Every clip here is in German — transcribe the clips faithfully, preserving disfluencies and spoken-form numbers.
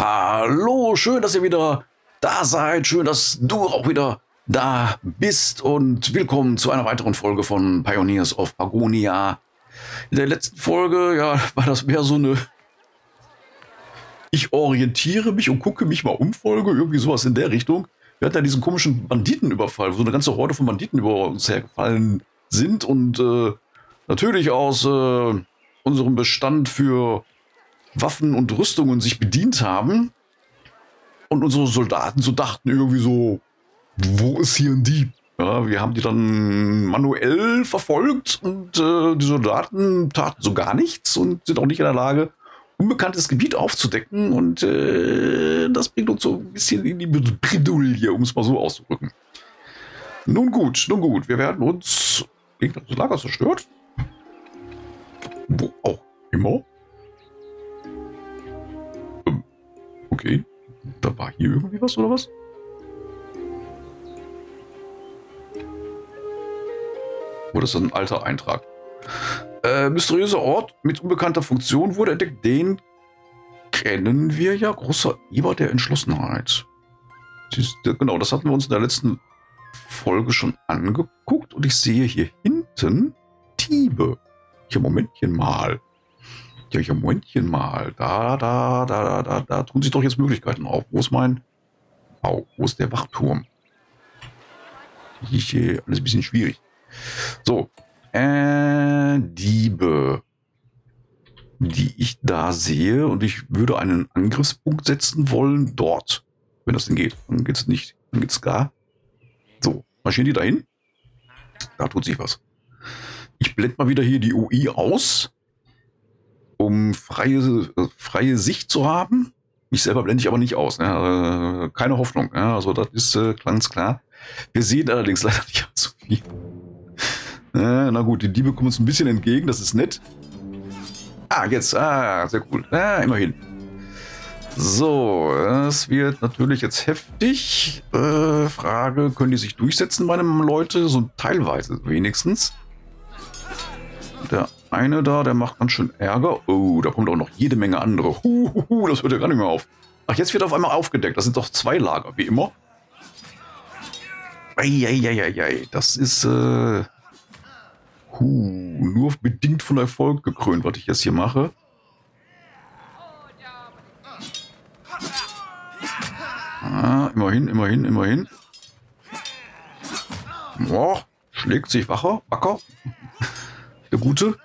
Hallo, schön, dass ihr wieder da seid. Schön, dass du auch wieder da bist. Und willkommen zu einer weiteren Folge von Pioneers of Pagonia. In der letzten Folge, ja, war das mehr so eine Ich orientiere mich und gucke mich mal um Folge. Irgendwie sowas in der Richtung. Wir hatten ja diesen komischen Banditenüberfall, wo so eine ganze Horde von Banditen über uns hergefallen sind. Und äh, natürlich aus äh, unserem Bestand für Waffen und Rüstungen sich bedient haben und unsere Soldaten so dachten irgendwie so, wo ist hier ein Dieb? Ja, wir haben die dann manuell verfolgt und äh, die Soldaten taten so gar nichts und sind auch nicht in der Lage, unbekanntes Gebiet aufzudecken und äh, das bringt uns so ein bisschen in die Bredouille, um es mal so auszudrücken. Nun gut, nun gut, wir werden uns gegen das Lager zerstört. Wo auch immer. Okay, da war hier irgendwie was, oder was? Oder ist das ein alter Eintrag? Äh, mysteriöser Ort mit unbekannter Funktion wurde entdeckt. Den kennen wir ja. Großer Eber der Entschlossenheit. Ist, genau, das hatten wir uns in der letzten Folge schon angeguckt. Und ich sehe hier hinten Diebe. Hier, Momentchen mal. Ja, hier, Momentchen mal. Da, da, da, da, da, da tun sich doch jetzt Möglichkeiten auf. Wo ist mein... Au, wo ist der Wachturm? Hier, alles ein bisschen schwierig. So. Äh, Diebe. Die ich da sehe. Und ich würde einen Angriffspunkt setzen wollen dort. Wenn das denn geht. Dann geht's nicht. Dann geht's gar. So. Marschieren die dahin? Da tut sich was. Ich blende mal wieder hier die U I aus. Um freie, äh, freie Sicht zu haben. Mich selber blende ich aber nicht aus. Ne? Äh, keine Hoffnung. Ja? Also das ist äh, ganz klar. Wir sehen allerdings leider nicht allzu viel. Äh, na gut, die Diebe kommen uns ein bisschen entgegen. Das ist nett. Ah, jetzt. Ah, sehr cool. Ah, immerhin. So, es wird natürlich jetzt heftig. Äh, Frage, können die sich durchsetzen, meine Leute? So teilweise wenigstens. Der eine da, der macht ganz schön Ärger. Oh, da kommt auch noch jede Menge andere. Huhuhu, das hört ja gar nicht mehr auf. Ach, jetzt wird auf einmal aufgedeckt. Das sind doch zwei Lager, wie immer. Eieieiei, das ist äh, hu, nur bedingt von Erfolg gekrönt, was ich jetzt hier mache. Ah, immerhin, immerhin, immerhin. Boah, schlägt sich wacher, wacker. Der Gute.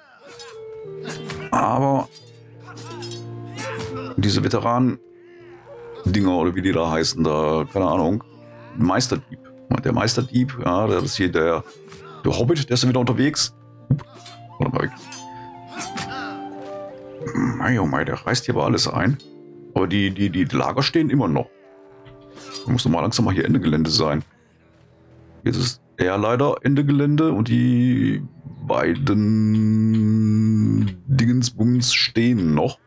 Aber diese Veteranen-Dinger oder wie die da heißen, da, keine Ahnung, Meisterdieb. Der Meisterdieb, ja, das ist hier der, der Hobbit, der ist wieder unterwegs. Warte mal weg. Mei, oh mei, der reißt hier aber alles ein. Aber die, die, die Lager stehen immer noch. Da muss doch mal langsam mal hier Ende Gelände sein. Jetzt ist er leider Ende Gelände und die beiden Dingensbums stehen noch.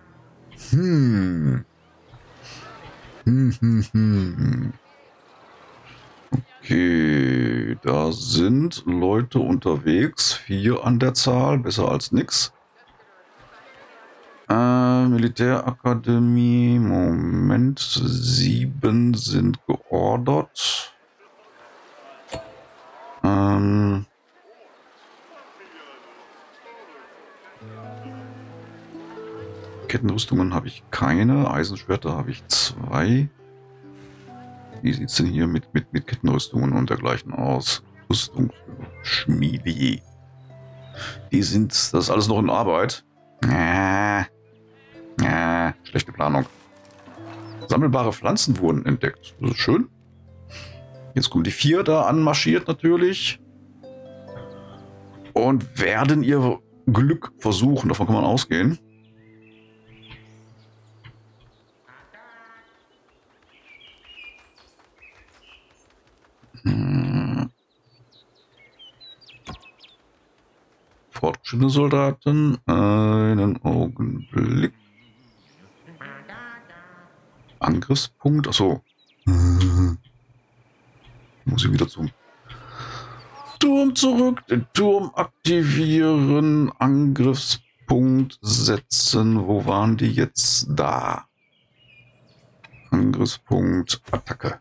Hm. Hm, hm, hm. Okay, da sind Leute unterwegs. Vier an der Zahl, besser als nix. Äh, Militärakademie, Moment, sieben sind geordert. Ähm... Kettenrüstungen habe ich keine, Eisenschwerter habe ich zwei. Wie sieht es denn hier mit, mit, mit Kettenrüstungen und dergleichen aus? Rüstungsschmiede. Die sind, das ist alles noch in Arbeit. Äh, äh, schlechte Planung. Sammelbare Pflanzen wurden entdeckt. Das ist schön. Jetzt kommen die vier da anmarschiert natürlich. Und werden ihr Glück versuchen. Davon kann man ausgehen. Hm. Fortgeschrittene Soldaten. Einen Augenblick. Angriffspunkt. Achso. Muss ich wieder zum Turm zurück. Den Turm aktivieren. Angriffspunkt setzen. Wo waren die jetzt? Da. Angriffspunkt, Attacke.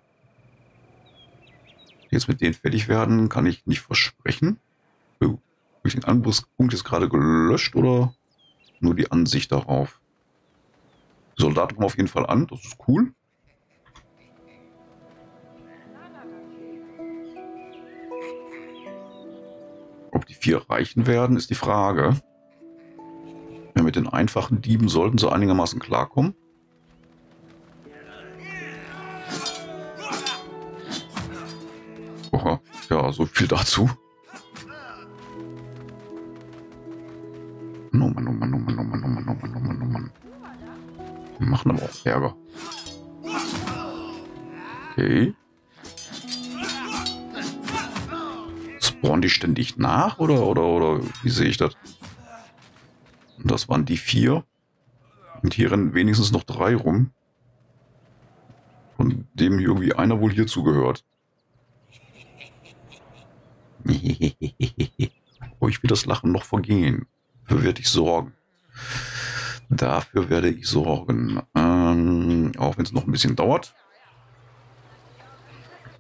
Jetzt mit denen fertig werden, kann ich nicht versprechen. Oh, habe ich den Angriffspunkt jetzt gerade gelöscht oder nur die Ansicht darauf? Die Soldaten kommen auf jeden Fall an, das ist cool. Ob die vier reichen werden, ist die Frage. Ja, mit den einfachen Dieben sollten sie einigermaßen klarkommen. Oha, ja, so viel dazu. Oh Mann, oh Mann, oh Mann, oh Mann, oh Mann, oh Mann, oh Mann, oh Mann. Die machen aber auch Ärger. Okay. Spawnen die ständig nach oder, oder, oder wie sehe ich das? Und das waren die vier. Und hier rennen wenigstens noch drei rum. Von dem irgendwie einer wohl hierzu gehört. Ruhig wird das Lachen noch vergehen. Dafür werde ich sorgen. Dafür werde ich sorgen. Ähm, auch wenn es noch ein bisschen dauert. Äh,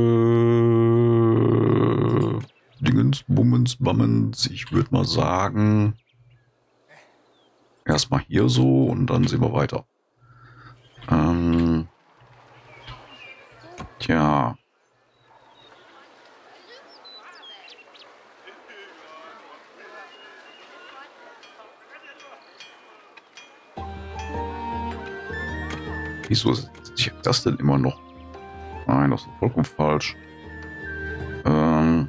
Dingens, Bummens, Bammens. Ich würde mal sagen, erstmal hier so und dann sehen wir weiter. Ähm, tja. Wieso ist das denn immer noch? Nein, das ist vollkommen falsch. Ähm.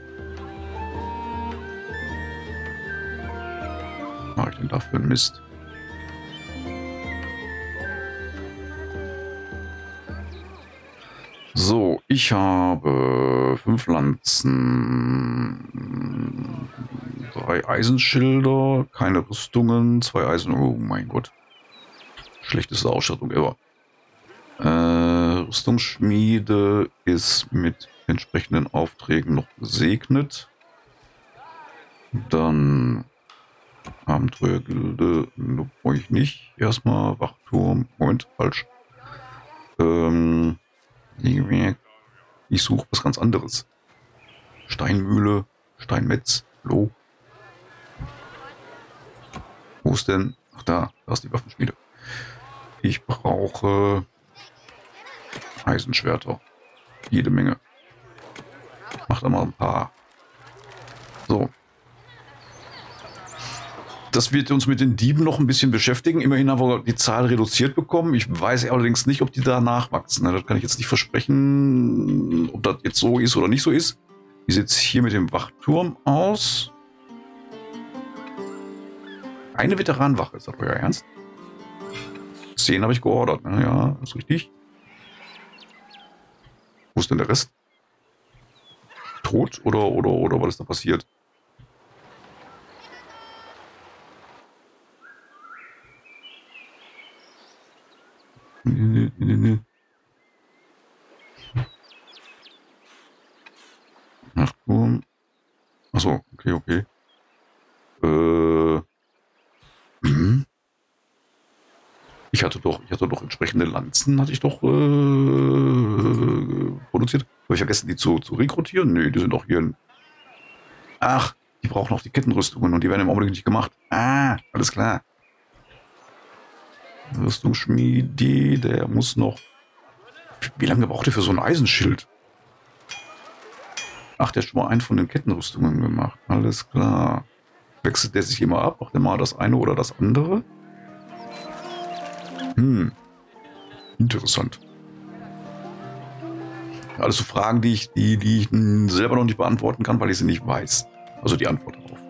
Was mache ich denn da für einen Mist? So, ich habe fünf Lanzen, drei Eisenschilder, keine Rüstungen, zwei Eisen. Oh mein Gott. Schlechteste Ausstattung ever. Äh, Rüstungsschmiede ist mit entsprechenden Aufträgen noch gesegnet. Dann Abenteuergilde, brauche ich nicht. Erstmal Wachturm. Moment, falsch. Ähm, ich suche was ganz anderes. Steinmühle, Steinmetz, Hallo. Wo ist denn? Ach da, da ist die Waffenschmiede. Ich brauche Eisenschwerter. Jede Menge. Mach da mal ein paar. So. Das wird uns mit den Dieben noch ein bisschen beschäftigen. Immerhin haben wir die Zahl reduziert bekommen. Ich weiß allerdings nicht, ob die da nachwachsen. Das kann ich jetzt nicht versprechen, ob das jetzt so ist oder nicht so ist. Wie sieht es hier mit dem Wachturm aus? Eine Veteranenwache, ist das euer Ernst? Zehn habe ich geordert, ne? Ja, ist richtig. Wo ist denn der Rest? Tot oder, oder, oder was ist da passiert? Nee, nee, nee. Achtung. Achso, okay, okay. Äh. Hm. Ich hatte doch, ich hatte doch entsprechende Lanzen, hatte ich doch äh, produziert. Habe ich vergessen, die zu, zu rekrutieren? Nee, die sind doch hier. In Ach, die brauchen auch die Kettenrüstungen und die werden im Augenblick nicht gemacht. Ah, alles klar. Rüstungsschmiede, der muss noch. Wie lange braucht der für so ein Eisenschild? Ach, der hat schon mal einen von den Kettenrüstungen gemacht. Alles klar. Wechselt der sich immer ab? Macht der mal das eine oder das andere? Hm. Interessant. Alles so Fragen, die ich, die, die ich selber noch nicht beantworten kann, weil ich sie nicht weiß. Also die Antwort darauf.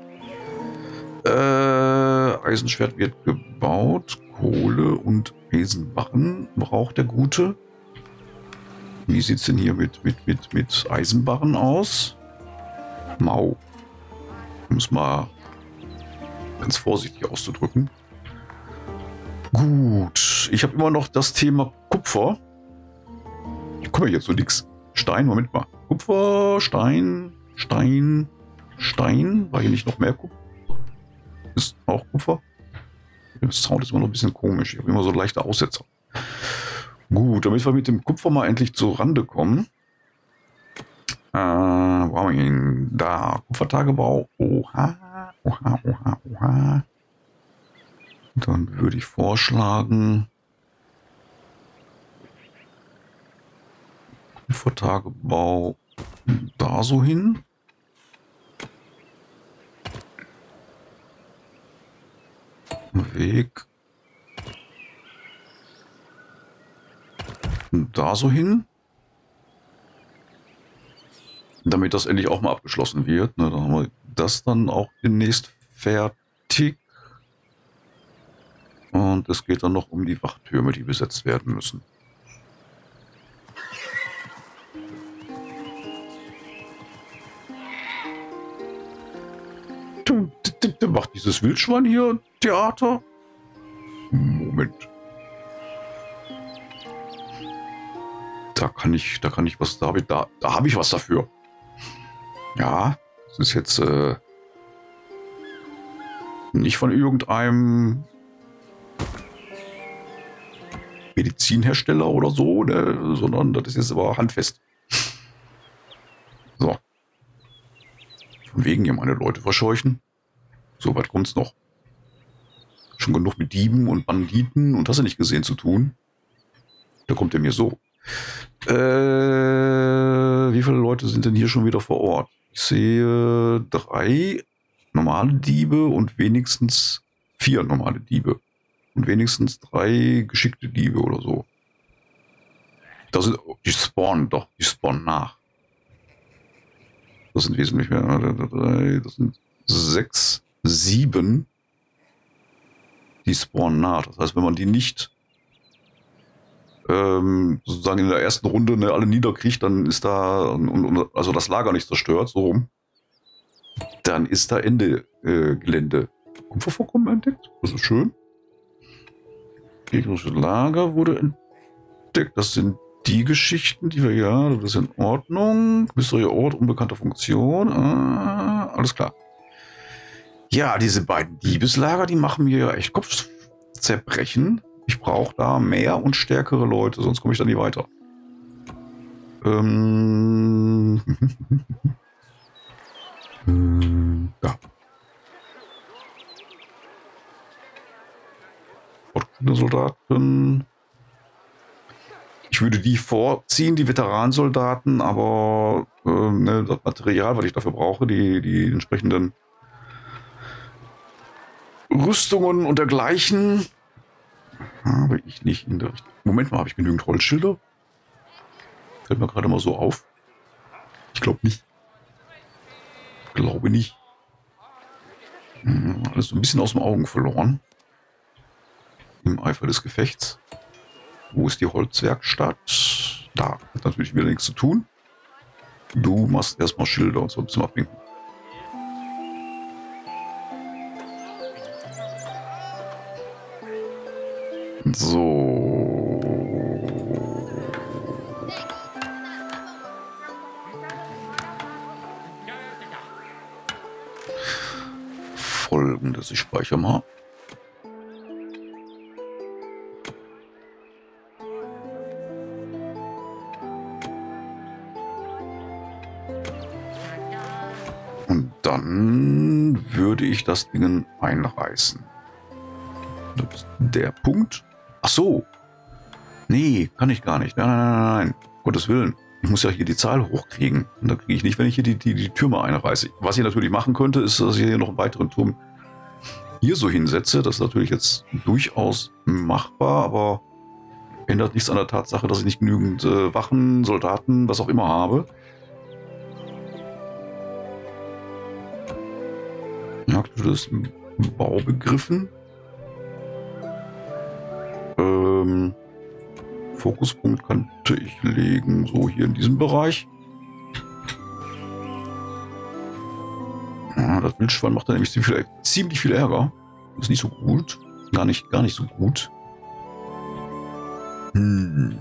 Äh, Eisenschwert wird gebaut. Kohle und Eisenbarren braucht der Gute. Wie sieht es denn hier mit, mit, mit, mit Eisenbarren aus? Mau. Um es mal ganz vorsichtig auszudrücken. Gut. Ich habe immer noch das Thema Kupfer. Ich komme jetzt so nix. Stein, Moment mal. Kupfer, Stein, Stein, Stein. War hier nicht noch mehr Kupfer? Ist auch Kupfer? Der Sound ist immer noch ein bisschen komisch. Ich habe immer so leichte Aussetzer. Gut, damit wir mit dem Kupfer mal endlich zur Rande kommen. Äh, wo haben wir ihn? Da, Kupfertagebau. Oha, oha, oha, oha. Dann würde ich vorschlagen, Kupfertagebau da so hin. Weg. Da so hin. Damit das endlich auch mal abgeschlossen wird. Ne, dann haben wir das dann auch demnächst fertig. Und es geht dann noch um die Wachtürme, die besetzt werden müssen. Macht dieses Wildschwein hier Theater? Moment. Da kann ich, da kann ich was, da habe ich, da, da habe ich was dafür. Ja, das ist jetzt äh, nicht von irgendeinem Medizinhersteller oder so, ne, sondern das ist jetzt aber handfest. So. Von wegen hier meine Leute verscheuchen. So weit kommt's noch. Schon genug mit Dieben und Banditen und hast du nicht gesehen zu tun. Da kommt er mir so. Äh, wie viele Leute sind denn hier schon wieder vor Ort? Ich sehe drei normale Diebe und wenigstens vier normale Diebe. Und wenigstens drei geschickte Diebe oder so. Das sind, die spawnen doch, die spawnen nach. Das sind wesentlich mehr. Das sind sechs, sieben. Die spawnen nach. Das heißt, wenn man die nicht ähm, sozusagen in der ersten Runde ne, alle niederkriegt, dann ist da, und, und, also das Lager nicht zerstört, so rum, dann ist da Ende äh, Gelände. Kupfervorkommen entdeckt? Das ist schön. Gegnerisches Lager wurde entdeckt. Das sind die Geschichten, die wir, ja, das ist in Ordnung. Mysteriöser Ort, unbekannte Funktion. Ah, alles klar. Ja, diese beiden Diebeslager, die machen mir ja echt Kopfzerbrechen. Ich brauche da mehr und stärkere Leute, sonst komme ich da nie weiter. Ähm. Da. Soldaten. Ich würde die vorziehen, die Veteransoldaten, aber äh, ne, das Material, was ich dafür brauche, die, die entsprechenden Rüstungen und dergleichen, habe ich nicht in der Richtung. Moment mal, habe ich genügend Holzschilder? Fällt mir gerade mal so auf. Ich glaube nicht. Ich glaube nicht. Hm, alles so ein bisschen aus den Augen verloren. Im Eifer des Gefechts. Wo ist die Holzwerkstatt? Da hat natürlich wieder nichts zu tun. Du machst erstmal Schilder und so ein bisschen abwinken. So. Folgendes, ich speichere mal. Und dann würde ich das Ding einreißen. Das ist der Punkt. Ach so. Nee, kann ich gar nicht. Nein, nein, nein, nein. Um Gottes Willen. Ich muss ja hier die Zahl hochkriegen. Und da kriege ich nicht, wenn ich hier die, die, die Türme einreiße. Was ich natürlich machen könnte, ist, dass ich hier noch einen weiteren Turm hier so hinsetze. Das ist natürlich jetzt durchaus machbar, aber ändert nichts an der Tatsache, dass ich nicht genügend äh, Wachen, Soldaten, was auch immer habe. Ja, das ist ein Bau begriffen. Ähm, Fokuspunkt könnte ich legen, so hier in diesem Bereich. Ja, das Wildschwein macht da nämlich ziemlich viel, ziemlich viel Ärger. Ist nicht so gut. Gar nicht, gar nicht so gut. Hm.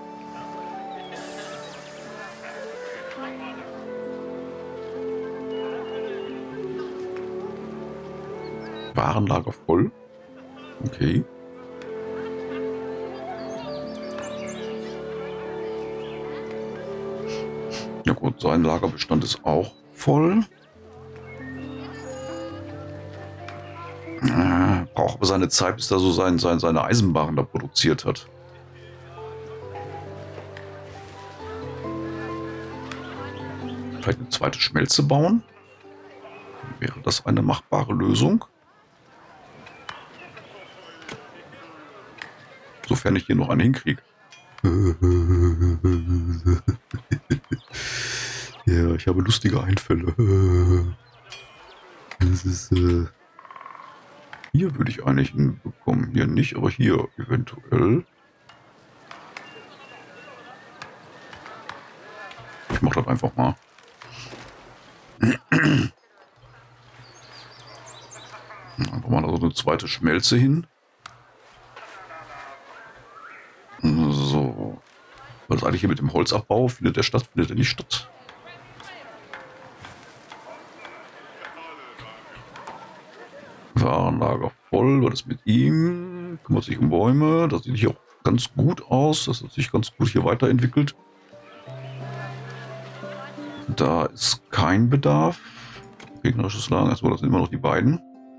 Warenlager voll. Okay. gut, sein Lagerbestand ist auch voll. Äh, braucht aber seine Zeit, bis er so sein, sein, seine Eisenbahn da produziert hat. Vielleicht eine zweite Schmelze bauen? Wäre das eine machbare Lösung? Sofern ich hier noch einen hinkriege. Ja, ich habe lustige Einfälle. Das ist, äh hier würde ich eigentlich hinbekommen. Hier nicht, aber hier eventuell. Ich mache das einfach mal. Einfach mal so eine zweite Schmelze hin. So. Was ist eigentlich hier mit dem Holzabbau? Findet der statt? Findet der nicht statt? Warenlager voll. Was ist mit ihm? Kümmert sich um Bäume. Das sieht hier auch ganz gut aus. Das hat sich ganz gut hier weiterentwickelt. Da ist kein Bedarf. Gegnerisches Lager. Erstmal, das sind immer noch die beiden.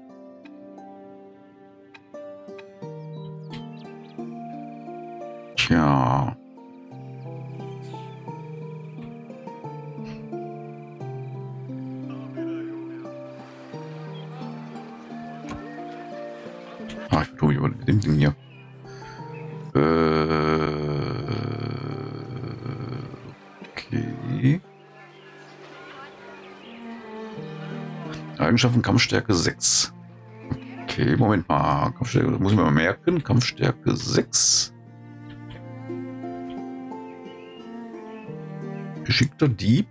Tja. Ah, ich vertue mich über mit dem Ding hier. Äh, okay. Eigenschaften Kampfstärke sechs. Okay, Moment mal. Kampfstärke, das muss ich mir mal merken. Kampfstärke sechs. Geschickter Dieb.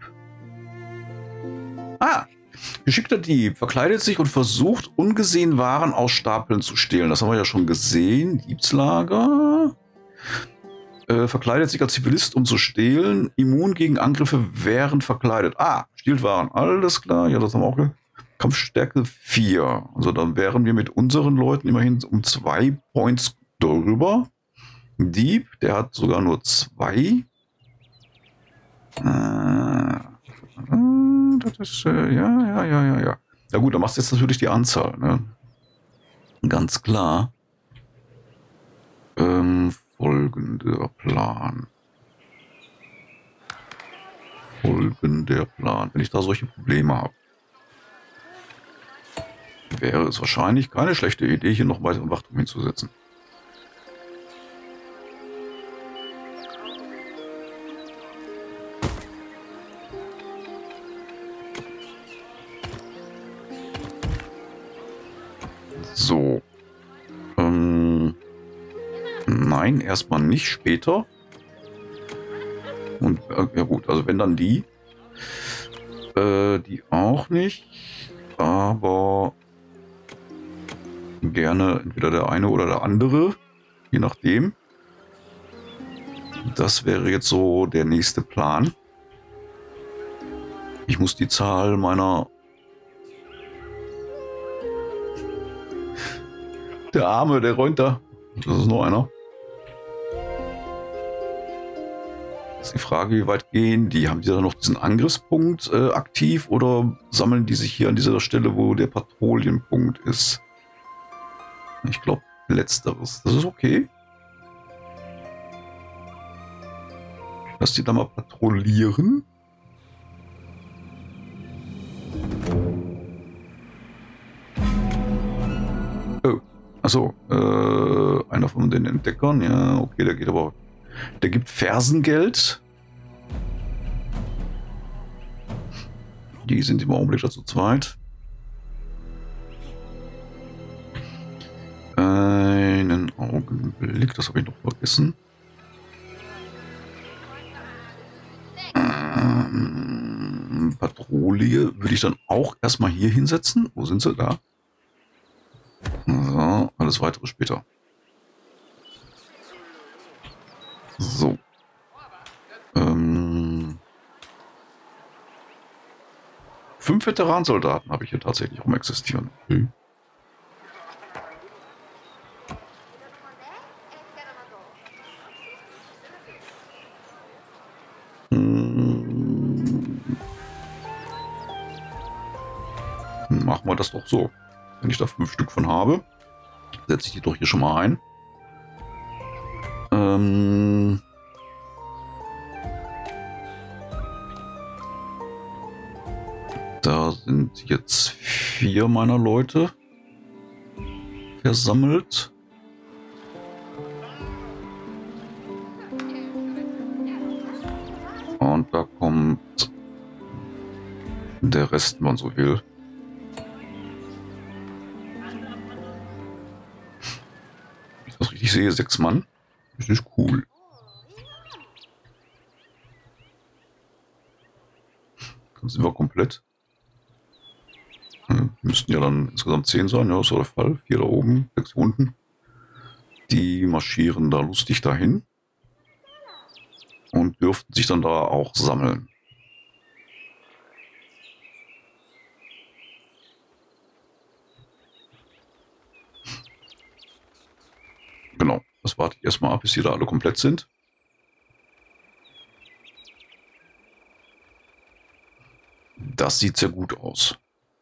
Ah! Geschickter Dieb verkleidet sich und versucht, ungesehen Waren aus Stapeln zu stehlen. Das haben wir ja schon gesehen. Diebslager. Äh, verkleidet sich als Zivilist, um zu stehlen. Immun gegen Angriffe während verkleidet. Ah, stiehlt Waren. Alles klar. Ja, das haben wir auch. Kampfstärke vier. Also dann wären wir mit unseren Leuten immerhin um zwei Points drüber. Dieb, der hat sogar nur zwei. Äh, das ist, äh, ja, ja, ja, ja, ja. Ja gut, da machst du jetzt natürlich die Anzahl, ne? Ganz klar. Ähm, folgender Plan. Folgender Plan. Wenn ich da solche Probleme habe, wäre es wahrscheinlich keine schlechte Idee, hier noch weitere Wachturm hinzusetzen. So. Ähm, nein, erstmal nicht, später. Und äh, ja gut, also wenn dann die. Äh, die auch nicht. Aber gerne entweder der eine oder der andere. Je nachdem. Das wäre jetzt so der nächste Plan. Ich muss die Zahl meiner... Der Arme, der räumt da. Das ist noch einer. Das ist die Frage, wie weit gehen die? Haben die da noch diesen Angriffspunkt äh, aktiv oder sammeln die sich hier an dieser Stelle, wo der Patrouillenpunkt ist? Ich glaube, letzteres. Das ist okay. Lass die da mal patrouillieren. Oh, achso. Äh, einer von den Entdeckern. Ja, okay, der geht aber... Der gibt Fersengeld. Die sind im Augenblick dazu zweit. Einen Augenblick, das habe ich noch vergessen. Ähm, Patrouille würde ich dann auch erstmal hier hinsetzen. Wo sind sie? Da. So, alles weitere später. So. Ähm, fünf Veteransoldaten habe ich hier tatsächlich rum existieren. Okay. Hm. machen wir das doch so. Wenn ich da fünf Stück von habe, setze ich die doch hier schon mal ein. Ähm... Da sind jetzt vier meiner Leute versammelt. Und da kommt der Rest, wenn man so will. Wenn ich das richtig sehe, sechs Mann. Das ist cool. Dann sind wir komplett. Müssten ja dann insgesamt zehn sein, ja, das war der Fall. Vier da oben, sechs hier unten. Die marschieren da lustig dahin und dürften sich dann da auch sammeln. Genau, das warte ich erstmal ab, bis die da alle komplett sind. Das sieht sehr gut aus.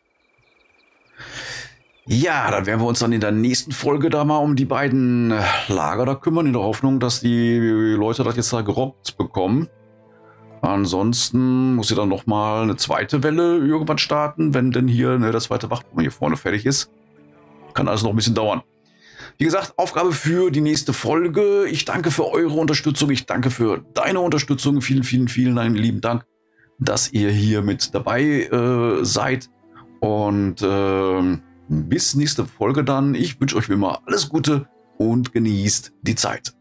Ja, dann werden wir uns dann in der nächsten Folge da mal um die beiden Lager da kümmern, in der Hoffnung, dass die Leute das jetzt da gerobbt bekommen. Ansonsten muss ich dann nochmal eine zweite Welle irgendwann starten, wenn denn hier ne, der zweite Wachturm hier vorne fertig ist. Kann also noch ein bisschen dauern. Wie gesagt, Aufgabe für die nächste Folge. Ich danke für eure Unterstützung. Ich danke für deine Unterstützung. Vielen, vielen, vielen lieben Dank, dass ihr hier mit dabei äh, seid. Und äh, bis nächste Folge dann. Ich wünsche euch wie immer alles Gute und genießt die Zeit.